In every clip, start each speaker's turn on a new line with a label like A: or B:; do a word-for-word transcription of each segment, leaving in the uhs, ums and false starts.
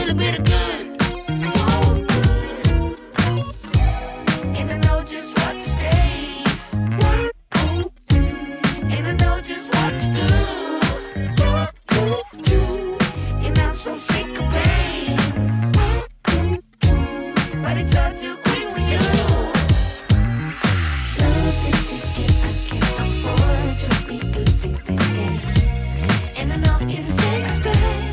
A: little bit of good, so good. And I know just what to say, and I know just what to do. And I'm so sick of pain, but it's all too quick with you. Losing this game, I can't afford to be losing this game. And I know it's the same as pain.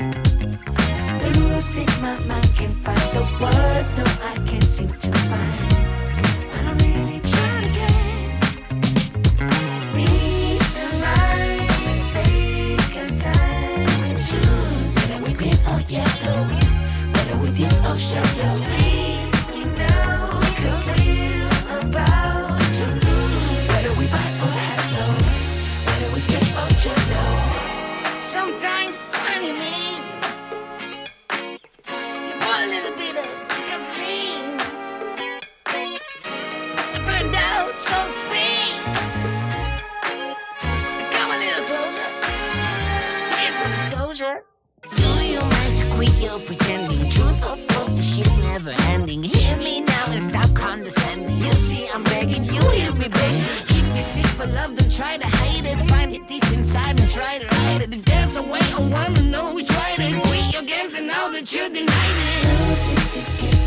A: Losing my mind, can't find the words, no, I can't seem to find. But I'm really trying again. Reason, rhyme, and take a time and choose whether we win or yellow, whether we dip or shallow. Please me now, cause we're about to lose. Whether we buy or hello, whether we step or jello. Sometimes, honey, me, you put a little bit of gasoline. I burned out, so to speak. Come a little closer. Here's some disclosure. Do you mind to quit your pretending? Truth or false, this shit never ending. Hear me now and stop condescending. You see, I'm begging you, hear me beg. If you're sick for love, don't try to hide it. Find it deep inside and try to hide it. If there's a way, I wanna know we tried it. Quit your games and now that you denied it. Losing this game,